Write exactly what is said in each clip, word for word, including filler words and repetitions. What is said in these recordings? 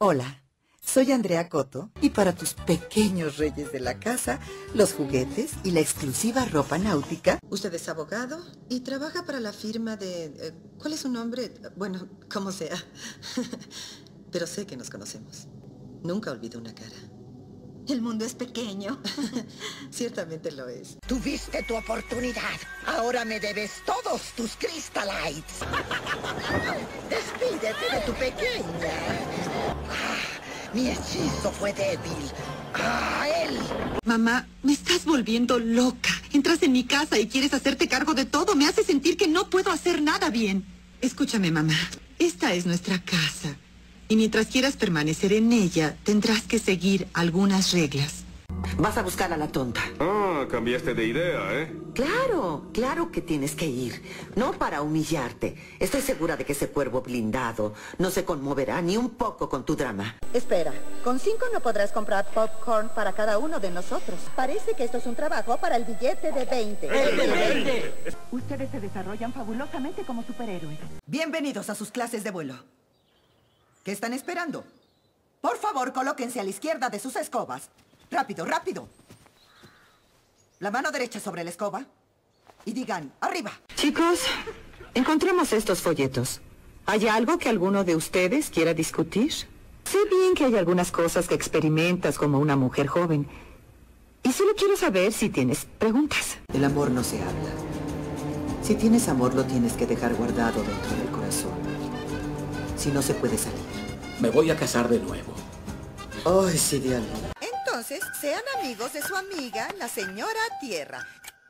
Hola, soy Andrea Coto y para tus pequeños reyes de la casa, los juguetes y la exclusiva ropa náutica. Usted es abogado y trabaja para la firma de... Eh, ¿cuál es su nombre? Bueno, como sea. Pero sé que nos conocemos. Nunca olvido una cara. El mundo es pequeño. Ciertamente lo es. Tuviste tu oportunidad. Ahora me debes todos tus Crystalites. Despídete de tu pequeña. Ah, mi hechizo fue débil. ¡Ah, él! Mamá, me estás volviendo loca. Entras en mi casa y quieres hacerte cargo de todo. Me hace sentir que no puedo hacer nada bien. Escúchame, mamá. Esta es nuestra casa. Y mientras quieras permanecer en ella, tendrás que seguir algunas reglas. Vas a buscar a la tonta. Ah, cambiaste de idea, ¿eh? Claro, claro que tienes que ir. No para humillarte. Estoy segura de que ese cuervo blindado no se conmoverá ni un poco con tu drama. Espera, con cinco no podrás comprar popcorn para cada uno de nosotros. Parece que esto es un trabajo para el billete de veinte. ¡El de veinte! Ustedes se desarrollan fabulosamente como superhéroes. Bienvenidos a sus clases de vuelo. ¿Qué están esperando? Por favor, colóquense a la izquierda de sus escobas. Rápido, rápido. La mano derecha sobre la escoba. Y digan, arriba. Chicos, encontremos estos folletos. ¿Hay algo que alguno de ustedes quiera discutir? Sé bien que hay algunas cosas que experimentas como una mujer joven. Y solo quiero saber si tienes preguntas. El amor no se habla. Si tienes amor, lo tienes que dejar guardado dentro del corazón. Si no, se puede salir. Me voy a casar de nuevo. Ay, sí, Dios. Entonces, sean amigos de su amiga, la señora Tierra.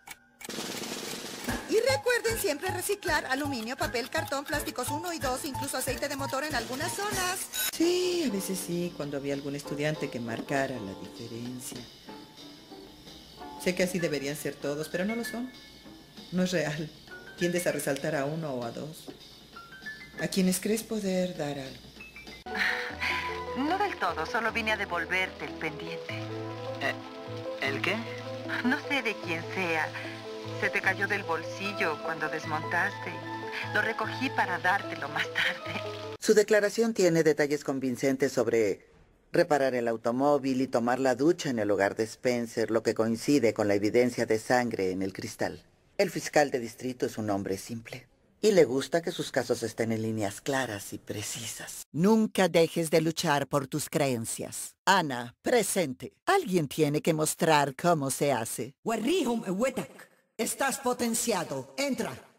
Y recuerden siempre reciclar aluminio, papel, cartón, plásticos uno y dos, incluso aceite de motor en algunas zonas. Sí, a veces sí, cuando había algún estudiante que marcara la diferencia. Sé que así deberían ser todos, pero no lo son. No es real. Tiendes a resaltar a uno o a dos. A quienes crees poder dar algo. No del todo, solo vine a devolverte el pendiente. Eh, ¿El qué? No sé de quién sea. Se te cayó del bolsillo cuando desmontaste. Lo recogí para dártelo más tarde. Su declaración tiene detalles convincentes sobre reparar el automóvil y tomar la ducha en el hogar de Spencer, lo que coincide con la evidencia de sangre en el cristal. El fiscal de distrito es un hombre simple. Y le gusta que sus casos estén en líneas claras y precisas. Nunca dejes de luchar por tus creencias. Ana, presente. Alguien tiene que mostrar cómo se hace. Estás potenciado. Entra.